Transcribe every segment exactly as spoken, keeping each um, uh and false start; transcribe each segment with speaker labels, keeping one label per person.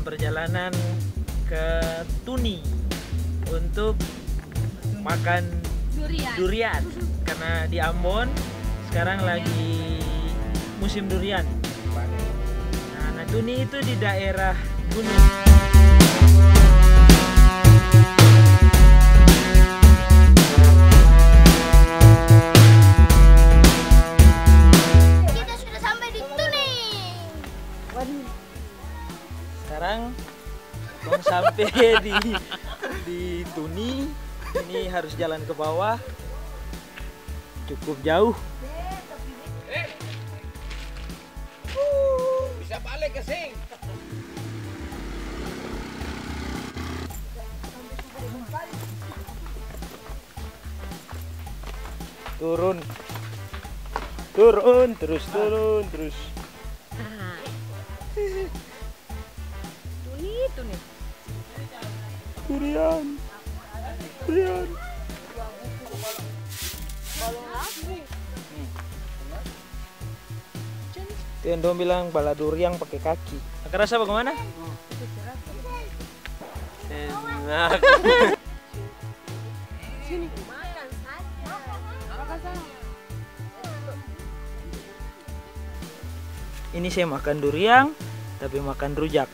Speaker 1: perjalanan ke Tuni untuk makan
Speaker 2: Durian.
Speaker 1: durian. Karena di Ambon sekarang lagi musim durian. Nah, nah Tuni itu di daerah gunung.
Speaker 2: Kita sudah sampai di Tuni.
Speaker 1: Sekarang mau sampai di di Tuni, ini harus jalan ke bawah, cukup jauh.
Speaker 3: Bisa balik ke sing.
Speaker 1: Turun, turun, terus turun, terus.
Speaker 2: Tuni, Tuni.
Speaker 1: Durian, durian. Itu yang dong bilang bala durian pakai kaki. Akan rasa bagaimana? Enak.
Speaker 2: Sini. Makan saja. Makan sana.
Speaker 1: Ini saya makan durian, tapi makan rujak.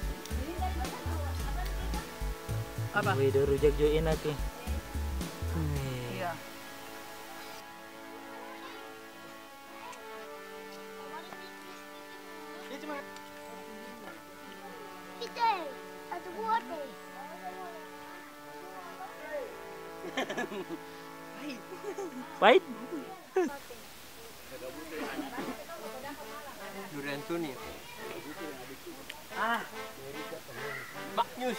Speaker 3: Apa?
Speaker 1: Wih, rujak juga enak nih.
Speaker 3: Iya.
Speaker 2: Kita satu buat deh.
Speaker 1: Pahit.
Speaker 3: Durian Tuni. Ah. Bak News.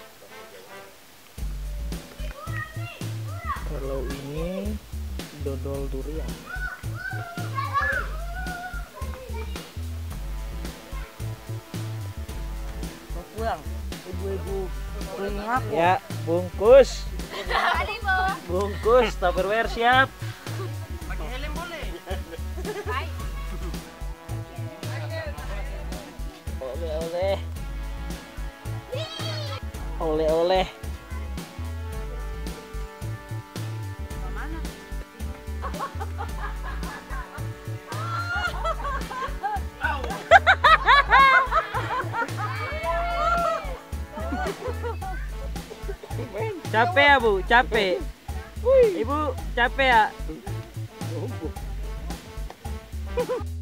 Speaker 1: Kalau ini dodol durian.
Speaker 3: Mau pulang. Ibu-ibu keliling aku.
Speaker 1: Ya, bungkus.
Speaker 2: Tadi bawa.
Speaker 1: Bungkus, Tupperware siap.
Speaker 3: Pakai helm boleh.
Speaker 2: Baik.
Speaker 1: Oleh-oleh. Oleh-oleh.
Speaker 2: Mana?
Speaker 1: Capek ya Bu, capek. Ibu capek ya?